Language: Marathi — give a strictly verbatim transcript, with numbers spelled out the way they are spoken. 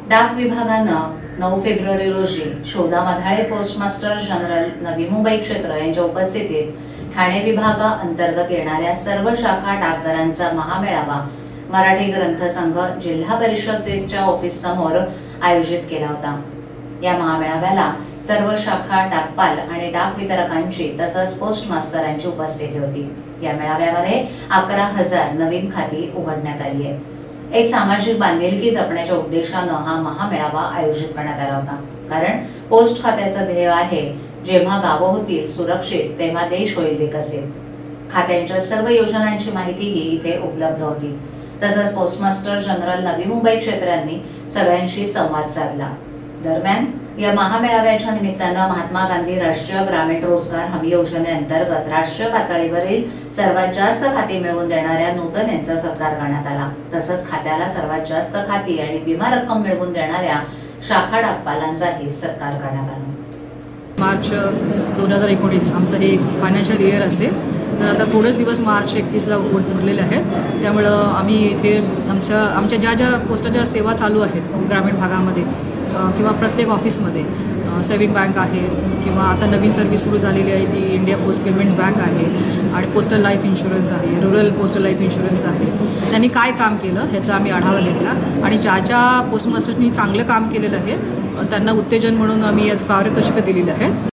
डाक विभागानं नऊ फेब्रुवारी रोजी शोधा मधाळे पोस्टमास्टर जनरल नवी मुंबई क्षेत्र यांच्या उपस्थितीत ठाणे विभागा अंतर्गत येणाऱ्या सर्व शाखा डाकघरांचा महामेळावा मराठी ग्रंथ संघ जिल्हा परिषदेच्या ऑफिस समोर आयोजित केला होता। या महामेळाव्याला सर्व शाखा डाकपाल आणि डाक वितरकांची तसंच पोस्ट मास्तरांची उपस्थिती होती। या मेळाव्यामध्ये अकरा हजार नवीन खाती उघडण्यात आली आहेत। एक सामाजिक बांधिलकी जपण्याच्या उद्देशानं हा महामेळावा आयोजित करण्यात आला होता, कारण पोस्ट खात्याचं ध्येय आहे जेव्हा गावं होतील सुरक्षित तेव्हा देश होईल विकसित। खात्यांच्या सर्व योजनांची माहितीही इथे उपलब्ध होती। तसंच पोस्टमास्टर जनरल नवी मुंबई क्षेत्रांनी सगळ्यांशी संवाद साधला। दरम्यान या महामेळाव्याच्या निमित्तानं महात्मा गांधी राष्ट्रीय ग्रामीण रोजगार हमी योजनेअंतर्गत राष्ट्रीय पातळीवरील सर्वात जास्त खाती मिळवून देणाऱ्या नूतन यांचा सत्कार करण्यात आला। तसंच खात्याला सर्वात जास्त खाती आणि विमा रक्कम मिळवून देणाऱ्या शाखा डाकपालांचाही सत्कार करण्यात आला। मार्च दोन हजार एकोणीस आमचं हे फायनान्शियल इयर असेल, तर आता थोडेच दिवस मार्च एकतीसला उरलेले आहेत। त्यामुळं आम्ही इथे आमच्या आमच्या ज्या ज्या पोस्टाच्या सेवा चालू आहेत ग्रामीण भागामध्ये किंवा प्रत्येक ऑफिसमध्ये सेविंग बँक आहे किंवा आता नवीन सर्व्हिस सुरू झालेली आहे ती इंडिया पोस्ट पेमेंट्स बँक आहे आणि पोस्टल लाईफ इन्शुरन्स आहे, रूरल पोस्टल लाईफ इन्शुरन्स आहे। त्यांनी काय काम केलं ह्याचा आम्ही आढावा घेतला आणि ज्या ज्या पोस्ट मास्टरनी चांगलं काम केलेलं आहे त्यांना उत्तेजन म्हणून आम्ही आज पारितोषिकं दिलेली आहेत।